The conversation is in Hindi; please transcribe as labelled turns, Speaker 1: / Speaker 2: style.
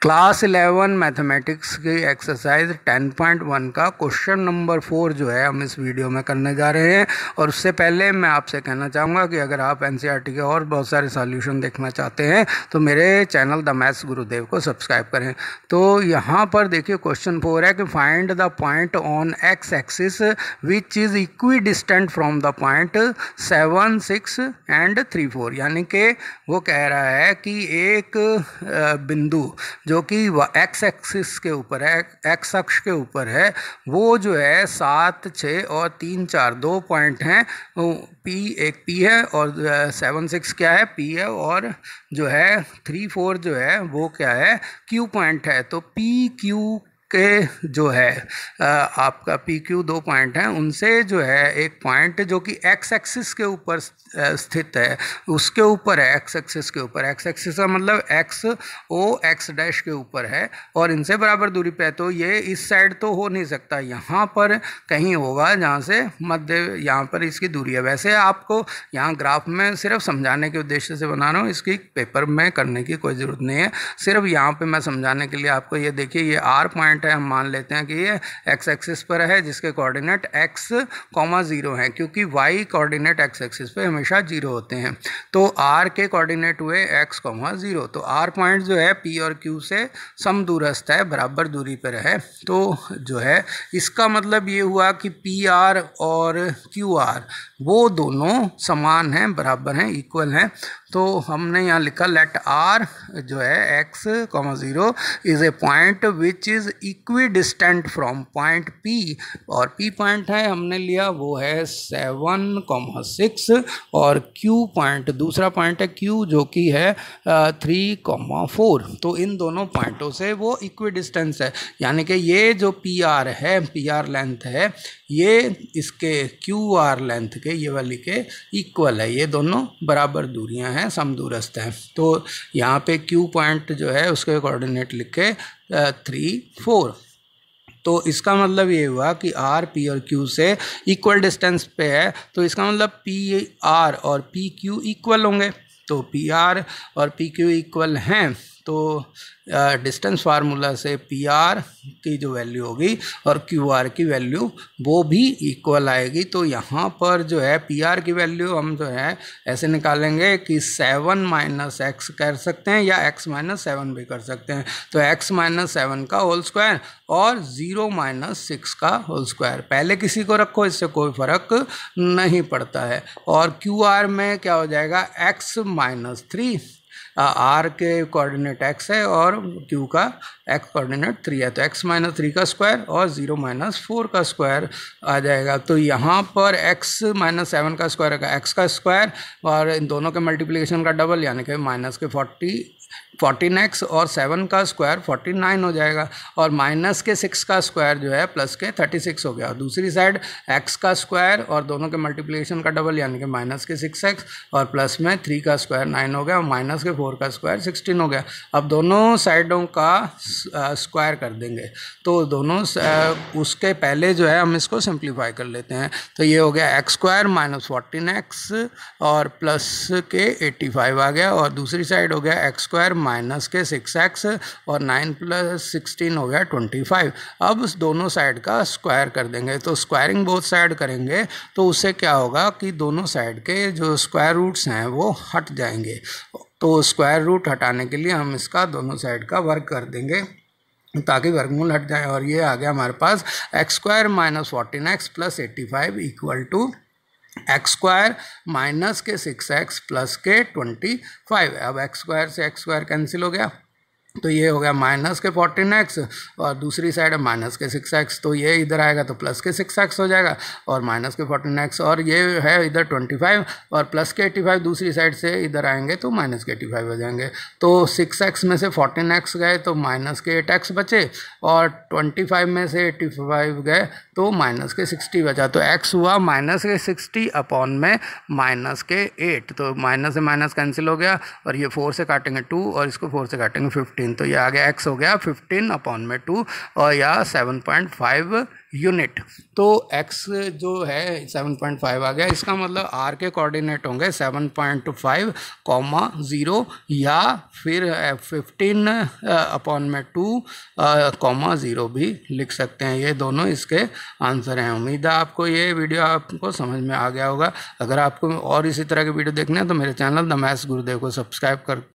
Speaker 1: क्लास 11 मैथमेटिक्स की एक्सरसाइज 10.1 का क्वेश्चन नंबर 4 जो है हम इस वीडियो में करने जा रहे हैं। और उससे पहले मैं आपसे कहना चाहूँगा कि अगर आप एनसीईआरटी के और बहुत सारे सॉल्यूशन देखना चाहते हैं तो मेरे चैनल द मैथ्स गुरुदेव को सब्सक्राइब करें। तो यहाँ पर देखिए क्वेश्चन 4 है कि find the point on x axis which is equidistant from the point 7, 6 and 3, 4। यानी कि वो कह रहा है कि एक बिंदु जो कि एक्स एक्सिस के ऊपर है, एक्स अक्ष के ऊपर है, वो जो है 7, 6 और 3, 4 दो पॉइंट हैं। एक पी है और 7, 6 क्या है, पी है, और जो है 3, 4 जो है वो क्या है, क्यू पॉइंट है। तो पी क्यू के जो है आपका पी क्यू दो पॉइंट हैं, उनसे जो है एक पॉइंट जो कि एक्स एक्सिस के ऊपर स्थित है, उसके ऊपर है, एक्स एक्सिस के ऊपर। एक्स एक्सिस का मतलब एक्स ओ एक्स डैश के ऊपर है और इनसे बराबर दूरी पे है। तो ये इस साइड तो हो नहीं सकता, यहाँ पर कहीं होगा जहाँ से मध्य, यहाँ पर इसकी दूरी है। वैसे आपको यहाँ ग्राफ में सिर्फ समझाने के उद्देश्य से बना रहा हूँ, इसकी पेपर में करने की कोई ज़रूरत नहीं है। सिर्फ यहाँ पे मैं समझाने के लिए आपको ये देखिए, ये आर पॉइंट है, हम मान लेते हैं कि ये एक्स एक्सिस पर है जिसके कोऑर्डिनेट x, 0 हैं, क्योंकि y कोऑर्डिनेट एक्स एक्सिस पे हमेशा 0 होते हैं। तो r के कोऑर्डिनेट हुए x, 0। तो r पॉइंट जो है p और q से समदूरस्थ है, बराबर दूरी पर है। तो जो है इसका मतलब ये हुआ कि pr और qr वो दोनों समान हैं, बराबर हैं, इक्वल हैं। तो हमने यहाँ लिखा लेट r जो है x, 0 is a point which is equidistant from point P, और P पॉइंट है हमने लिया वो है 7, 6, और Q पॉइंट दूसरा पॉइंट है Q जो कि है 3, 4। तो इन दोनों पॉइंटों से वो इक्वी डिस्टेंस है, यानी कि ये जो PR है, PR लेंथ है, ये इसके QR लेंथ के, ये वाली के इक्वल है। ये दोनों बराबर दूरियां हैं, समदूरस्थ हैं। तो यहाँ पे Q पॉइंट जो है उसके कोऑर्डिनेट लिखे 3, 4। तो इसका मतलब ये हुआ कि आर पी और क्यू से इक्वल डिस्टेंस पे है, तो इसका मतलब पी आर और पी क्यू इक्वल होंगे। तो पी आर और पी क्यू इक्वल हैं, तो डिस्टेंस फार्मूला से पी आर की जो वैल्यू होगी और क्यू आर की वैल्यू वो भी इक्वल आएगी। तो यहाँ पर जो है पी आर की वैल्यू हम जो है ऐसे निकालेंगे कि 7 - x कर सकते हैं या x - 7 भी कर सकते हैं। तो x - 7 का होल स्क्वायर और 0 - 6 का होल स्क्वायर। पहले किसी को रखो, इससे कोई फ़र्क नहीं पड़ता है। और क्यू आर में क्या हो जाएगा, x - 3, आर के कोऑर्डिनेट x है और q का x कोऑर्डिनेट 3 है। तो x - 3 का स्क्वायर और 0 - 4 का स्क्वायर आ जाएगा। तो यहाँ पर x - 7 का स्क्वायर है x का स्क्वायर, और इन दोनों के मल्टीप्लिकेशन का डबल, यानी कि माइनस के 14x और 7 का स्क्वायर 49 हो जाएगा, और माइनस के 6 का स्क्वायर जो है प्लस के 36 हो गया। और दूसरी साइड x का स्क्वायर और दोनों के मल्टीप्लिकेशन का डबल, यानी कि माइनस के 6x और प्लस में 3 का स्क्वायर 9 हो गया, और माइनस के 4 का स्क्वायर 16 हो गया। अब दोनों साइडों का स्क्वायर कर देंगे, तो दोनों उसके पहले जो है हम इसको सिंप्लीफाई कर लेते हैं। तो ये हो गया x स्क्वायर - 14x और प्लस के 85 आ गया, और दूसरी साइड हो गया x स्क्वायर माइनस के 6x और 9 + 16 हो गया 25। अब दोनों साइड का स्क्वायर कर देंगे। तो स्क्वायरिंग बोथ साइड करेंगे तो उससे क्या होगा कि दोनों साइड के जो स्क्वायर रूट्स हैं वो हट जाएंगे। तो स्क्वायर रूट हटाने के लिए हम इसका दोनों साइड का वर्ग कर देंगे ताकि वर्गमूल हट जाए। और ये आ गया हमारे पास x square - 14x + 85 equal to x square minus के 6x प्लस के 25। अब एक्स स्क्वायर से एक्स स्क्वायर कैंसिल हो गया, तो ये हो गया माइनस के 14x और दूसरी साइड है माइनस के 6x। तो ये इधर आएगा तो प्लस के 6x हो जाएगा, और माइनस के 14x, और ये है इधर 25 और प्लस के 85 दूसरी साइड से इधर आएंगे तो माइनस के 85 हो जाएंगे। तो 6x में से 14x गए तो माइनस के 8x बचे, और 25 में से 85 गए तो माइनस के 60 बचा। तो x हुआ माइनस के 60 अपॉन में माइनस के 8। तो माइनस से माइनस कैंसिल हो गया, और ये 4 से काटेंगे 2 और इसको 4 से काटेंगे 15। तो ये आ गया x हो गया 15 अपॉन में 2, और या 7.5 यूनिट। तो x जो है 7.5 आ गया, इसका मतलब r के कोऑर्डिनेट होंगे 7.5, 0 या फिर 15/2, 0 भी लिख सकते हैं। ये दोनों इसके आंसर हैं। उम्मीद है आपको ये वीडियो आपको समझ में आ गया होगा। अगर आपको और इसी तरह के वीडियो देखने हैं तो मेरे चैनल द मैथ्स गुरुदेव को सब्सक्राइब कर